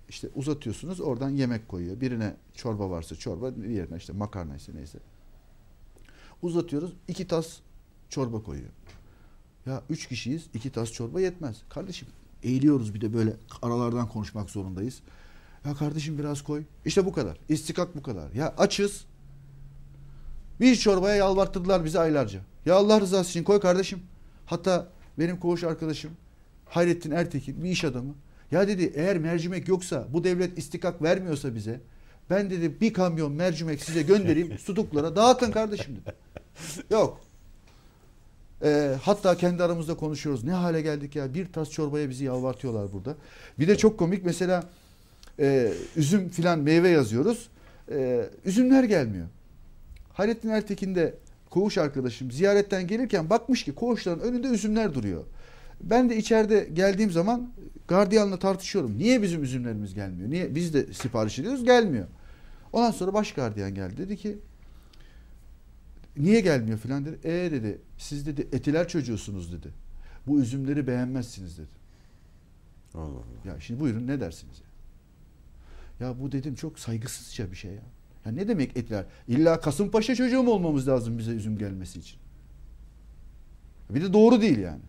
işte uzatıyorsunuz, oradan yemek koyuyor. Birine çorba varsa çorba, diğerine işte makarnaysa neyse. Uzatıyoruz, 2 tas çorba koyuyor. Ya 3 kişiyiz, 2 tas çorba yetmez. Kardeşim eğiliyoruz, bir de böyle aralardan konuşmak zorundayız. Ya kardeşim biraz koy. İşte bu kadar. İstikak bu kadar. Ya açız. Bir çorbaya yalvarttılar bizi aylarca. Ya Allah rızası için koy kardeşim. Hatta benim koğuş arkadaşım Hayrettin Ertekin, bir iş adamı. Ya dedi, eğer mercimek yoksa, bu devlet istikak vermiyorsa bize, ben dedi bir kamyon mercimek size göndereyim, Sutuklara dağıtın kardeşim dedi. Yok. Hatta kendi aramızda konuşuyoruz. Ne hale geldik ya, bir tas çorbaya bizi yalvartıyorlar burada. Bir de çok komik mesela, üzüm filan meyve yazıyoruz. Üzümler gelmiyor. Hayrettin Ertekin de koğuş arkadaşım ziyaretten gelirken bakmış ki koğuşların önünde üzümler duruyor. Ben de içeride geldiğim zaman gardiyanla tartışıyorum. Niye bizim üzümlerimiz gelmiyor? Niye? Biz de sipariş ediyoruz, gelmiyor. Ondan sonra baş gardiyan geldi. Dedi ki niye gelmiyor filan dedi. Dedi siz dedi etiler çocuğusunuz dedi. Bu üzümleri beğenmezsiniz dedi. Allah Allah. Ya şimdi buyurun ne dersiniz ya? Ya bu dedim çok saygısızca bir şey ya. Ya ne demek etiler? İlla Kasımpaşa çocuğu mu olmamız lazım bize üzüm gelmesi için? Bir de doğru değil yani.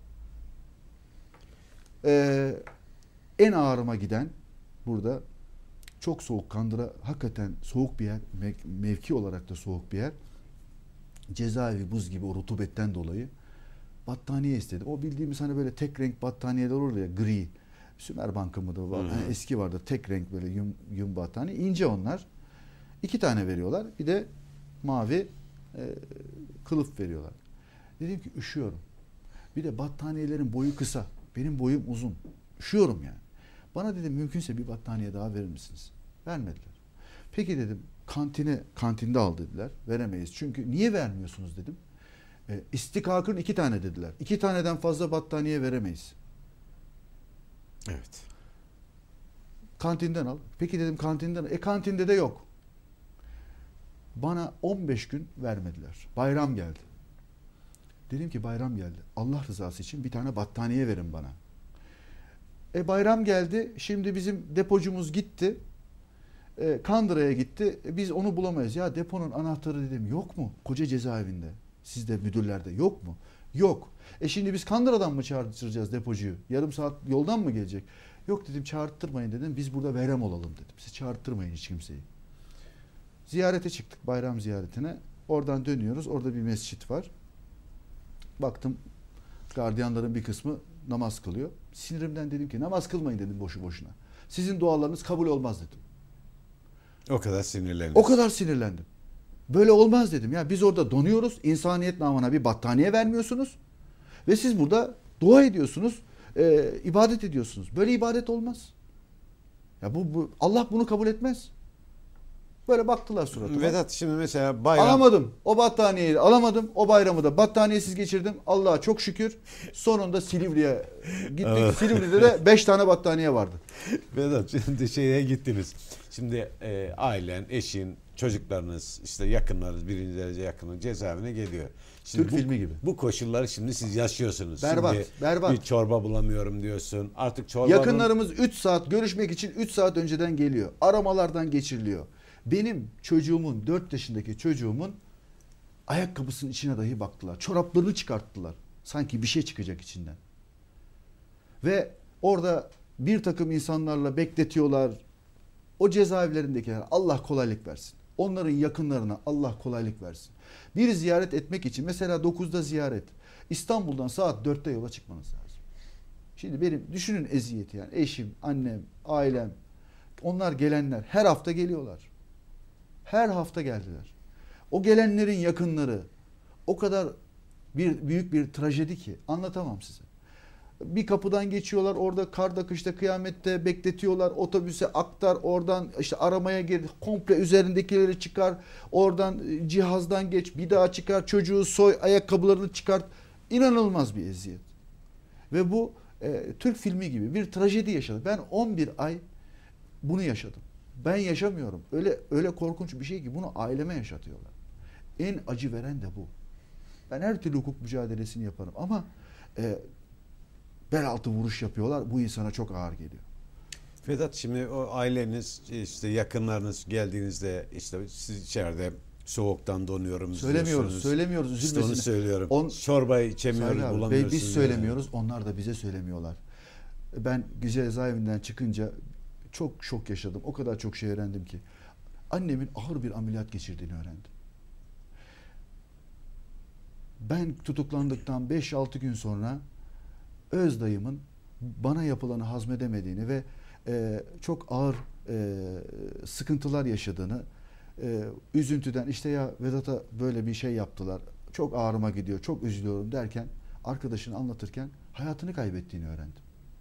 En ağrıma giden burada çok soğuk, Kandıra hakikaten soğuk bir yer, mevki olarak da soğuk bir yer. Cezaevi buz gibi o rutubetten dolayı battaniye istedi. O bildiğimiz hani böyle tek renk battaniyeler olur ya, gri. Sümer Bankı mı da var? Yani eski vardı, tek renk böyle yum battaniye. İnce onlar. 2 tane veriyorlar. Bir de mavi kılıf veriyorlar. Dedim ki üşüyorum. Bir de battaniyelerin boyu kısa. Benim boyum uzun. Üşüyorum yani. Bana dedim mümkünse bir battaniye daha verir misiniz? Vermediler. Peki dedim kantinde al dediler. Veremeyiz. Çünkü niye vermiyorsunuz dedim. İstikakın 2 tane dediler. 2 taneden fazla battaniye veremeyiz. Evet. Kantinden al. Peki dedim kantinden al. Kantinde de yok. Bana 15 gün vermediler. Bayram geldi. Dedim ki bayram geldi. Allah rızası için bir tane battaniye verin bana. Bayram geldi. Şimdi bizim depocumuz gitti. Kandıra'ya gitti. Biz onu bulamayız. Ya deponun anahtarı dedim yok mu? Koca cezaevinde. Sizde müdürlerde yok mu? Yok. Şimdi biz Kandıra'dan mı çağırtıracağız depocuyu? Yarım saat yoldan mı gelecek? Yok dedim, çağırttırmayın dedim. Biz burada verem olalım dedim. Siz çağırttırmayın hiç kimseyi. Ziyarete çıktık, bayram ziyaretine. Oradan dönüyoruz. Orada bir mescit var. Baktım gardiyanların bir kısmı namaz kılıyor. Sinirimden dedim ki namaz kılmayın dedim boşu boşuna. Sizin dualarınız kabul olmaz dedim. O kadar sinirlendim. O kadar sinirlendim. Böyle olmaz dedim. Ya biz orada donuyoruz. İnsaniyet namına bir battaniye vermiyorsunuz. Ve siz burada dua ediyorsunuz. İbadet ediyorsunuz. Böyle ibadet olmaz. Ya bu Allah bunu kabul etmez. Böyle baktılar suratıma. Vedat şimdi mesela bayram... Alamadım. O battaniyeyi alamadım. O bayramı da battaniyesiz geçirdim. Allah'a çok şükür. Sonunda Silivri'ye gittik. Evet. Silivri'de de 5 tane battaniye vardı. Vedat şimdi şeye gittiniz. Şimdi ailen, eşin, çocuklarınız, işte yakınlarınız, birinci derece yakının cezaevine geliyor. Şimdi Türk filmi gibi. Bu koşulları şimdi siz yaşıyorsunuz. Berbat, şimdi berbat. Bir çorba bulamıyorum diyorsun. Artık çorba... Yakınlarımız 3 saat görüşmek için 3 saat önceden geliyor. Aramalardan geçiriliyor. Benim çocuğumun, 4 yaşındaki çocuğumun ayakkabısının içine dahi baktılar. Çoraplarını çıkarttılar. Sanki bir şey çıkacak içinden. Ve orada bir takım insanlarla bekletiyorlar. O cezaevlerindekiler Allah kolaylık versin. Onların yakınlarına Allah kolaylık versin. Bir ziyaret etmek için mesela 9'da ziyaret. İstanbul'dan saat 4'te yola çıkmanız lazım. Şimdi benim düşünün eziyeti yani. Eşim, annem, ailem, onlar gelenler her hafta geliyorlar. Her hafta geldiler. O gelenlerin yakınları o kadar büyük bir trajedi ki anlatamam size. Bir kapıdan geçiyorlar, orada karda kışta kıyamette bekletiyorlar, otobüse aktar, oradan işte aramaya gir, komple üzerindekileri çıkar, oradan cihazdan geç, bir daha çıkar, çocuğu soy, ayakkabılarını çıkart. İnanılmaz bir eziyet. Ve bu Türk filmi gibi bir trajedi yaşadı. Ben 11 ay bunu yaşadım. Ben yaşamıyorum. Öyle korkunç bir şey ki bunu aileme yaşatıyorlar. En acı veren de bu. Ben her türlü hukuk mücadelesini yaparım ama bel altı vuruş yapıyorlar. Bu insana çok ağır geliyor. Vedat, şimdi o aileniz, işte yakınlarınız geldiğinizde, işte siz içeride soğuktan donuyorum diyorsunuz. Söylemiyoruz İşte üzülmesin. onu söylüyorum. Çorbayı içemiyoruz, Saygı abi, bulamıyorsunuz. biz söylemiyoruz, onlar da bize söylemiyorlar. Ben cezaevinden çıkınca çok şok yaşadım. O kadar çok şey öğrendim ki. Annemin ağır bir ameliyat geçirdiğini öğrendim. Ben tutuklandıktan 5-6 gün sonra öz dayımın bana yapılanı hazmedemediğini ve çok ağır sıkıntılar yaşadığını, üzüntüden işte ya Vedat'a böyle bir şey yaptılar, çok ağrıma gidiyor, çok üzülüyorum derken arkadaşını anlatırken hayatını kaybettiğini öğrendim.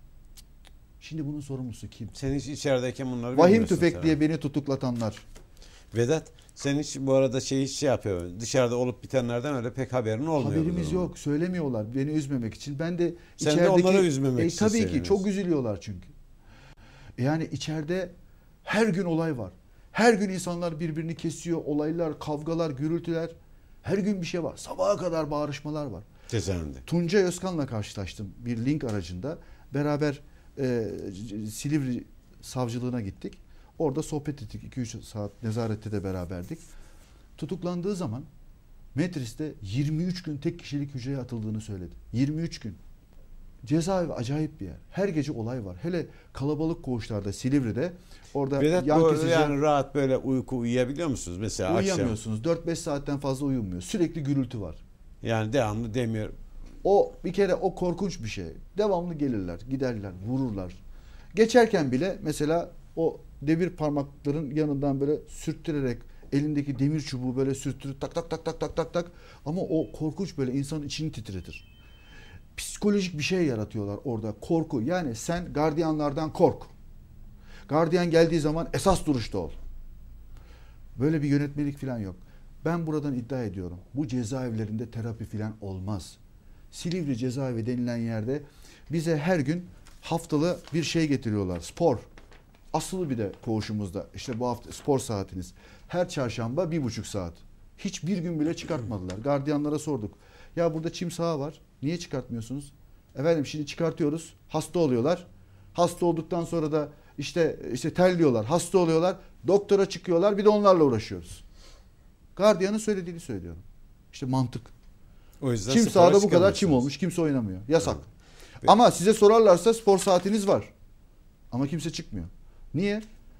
Şimdi bunun sorumlusu kim? Sen hiç içerideyken bunları Vahim bilmiyorsun tüfek sen. diye beni tutuklatanlar. Vedat, sen hiç bu arada şey yapıyor. Dışarıda olup bitenlerden öyle pek haberin olmuyor. Haberimiz yok. Söylemiyorlar beni üzmemek için. Ben de Sen içerideki... de onları üzmemek için tabii ki söylüyorsun. çok üzülüyorlar çünkü. Yani içeride her gün olay var. Her gün insanlar birbirini kesiyor. Olaylar, kavgalar, gürültüler. Her gün bir şey var. Sabaha kadar bağırışmalar var. Cezaevinde. Tuncay Özkan'la karşılaştım bir link aracında. Beraber Silivri savcılığına gittik. Orada sohbet ettik. 2-3 saat nezarette de beraberdik. Tutuklandığı zaman Metris'te 23 gün tek kişilik hücreye atıldığını söyledi. 23 gün. Cezaevi acayip bir yer. Her gece olay var. Hele kalabalık koğuşlarda Silivri'de orada Vedat, yan bu kesici yani rahat böyle uyku uyuyabiliyor musunuz mesela akşam? uyuyamıyorsunuz. 4-5 saatten fazla uyumuyor. Sürekli gürültü var. Yani devamlı demir. O bir kere o korkunç bir şey. Devamlı gelirler, giderler, vururlar. Geçerken bile mesela o demir parmakların yanından böyle sürttürerek elindeki demir çubuğu böyle sürttürüp tak tak tak tak tak tak tak, ama o korkunç, böyle insanın içini titretir. Psikolojik bir şey yaratıyorlar orada, korku. Yani sen gardiyanlardan kork. Gardiyan geldiği zaman esas duruşta ol. Böyle bir yönetmelik falan yok. Ben buradan iddia ediyorum. Bu cezaevlerinde terapi falan olmaz. Silivri cezaevi denilen yerde bize her gün haftalı bir şey getiriyorlar. Spor. Asılı bir de koğuşumuzda. İşte bu hafta spor saatiniz. Her çarşamba 1,5 saat. Hiçbir gün bile çıkartmadılar. Gardiyanlara sorduk. Ya burada çim saha var. Niye çıkartmıyorsunuz? Efendim şimdi çıkartıyoruz. Hasta oluyorlar. Hasta olduktan sonra da işte terliyorlar. Hasta oluyorlar. Doktora çıkıyorlar. Bir de onlarla uğraşıyoruz. Gardiyanın söylediğini söylüyorum. İşte mantık. O yüzden Çim spora sahada bu kadar çıkamıyorsunuz. çim olmuş. Kimse oynamıyor. Yasak. Evet. Ama size sorarlarsa spor saatiniz var. Ama kimse çıkmıyor. Niye?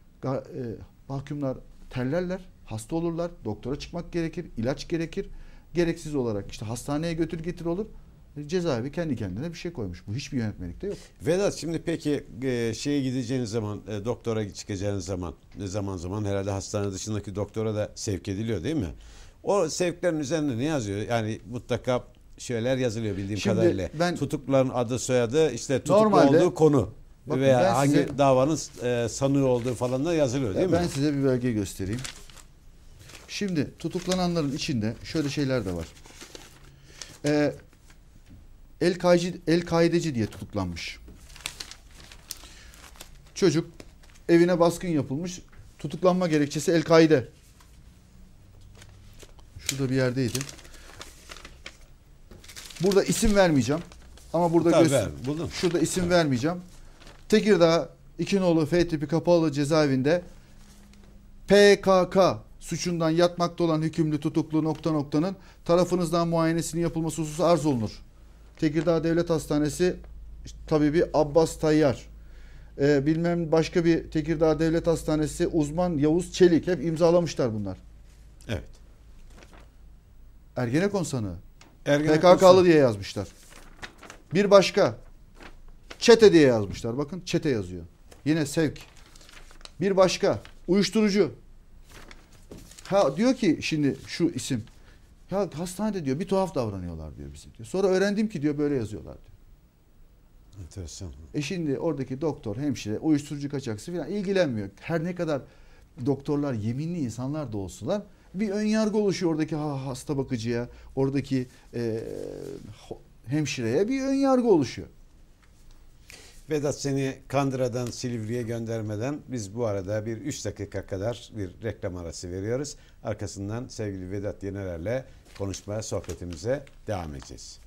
Mahkumlar terlerler, hasta olurlar, doktora çıkmak gerekir, ilaç gerekir. Gereksiz olarak işte hastaneye götür getir olur. Cezaevi kendi kendine bir şey koymuş. Bu hiçbir yönetmelikte yok. Vedat, şimdi peki şeye gideceğiniz zaman, doktora çıkacağınız zaman, zaman zaman herhalde hastane dışındaki doktora da sevk ediliyor değil mi? O sevklerin üzerinde ne yazıyor? Yani mutlaka şeyler yazılıyor bildiğim Şimdi kadarıyla. ben- Tutukluların adı, soyadı, işte tutuklu Normalde- olduğu konu Bakın veya ben hangi size- davanın sanığı olduğu falan da yazılıyor değil Ben mi? size bir belge göstereyim. Şimdi tutuklananların içinde şöyle şeyler de var. El-Kaideci diye tutuklanmış. Çocuk, evine baskın yapılmış. Tutuklanma gerekçesi El-Kaide. Şurada bir yerdeydi. Burada isim vermeyeceğim. Ama burada Tabii buldum. şurada isim vermeyeceğim. Tekirdağ İkinoğlu F tipi kapalı cezaevinde PKK suçundan yatmakta olan hükümlü tutuklu ... tarafınızdan muayenesinin yapılması hususu arz olunur. Tekirdağ Devlet Hastanesi tabibi Abbas Tayyar. Bilmem başka bir Tekirdağ Devlet Hastanesi uzman Yavuz Çelik. Hep imzalamışlar bunlar. Evet. Ergenekon sanığı. Ergenekon PKK'lı diye yazmışlar. Bir başka çete diye yazmışlar. Bakın çete yazıyor. Yine sevk. Bir başka uyuşturucu. Ha diyor ki şimdi şu isim. Ya hastanede diyor bir tuhaf davranıyorlar diyor bize diyor. Sonra öğrendim ki diyor böyle yazıyorlar diyor. Enteresan. Şimdi oradaki doktor, hemşire, uyuşturucu kaçakçısı falan ilgilenmiyor. Her ne kadar doktorlar yeminli insanlar da olsalar bir ön yargı oluşuyor oradaki hasta bakıcıya, oradaki hemşireye bir ön yargı oluşuyor. Vedat, seni Kandıra'dan Silivri'ye göndermeden biz bu arada bir 3 dakika kadar bir reklam arası veriyoruz. Arkasından sevgili Vedat Yener'le konuşmaya, sohbetimize devam edeceğiz.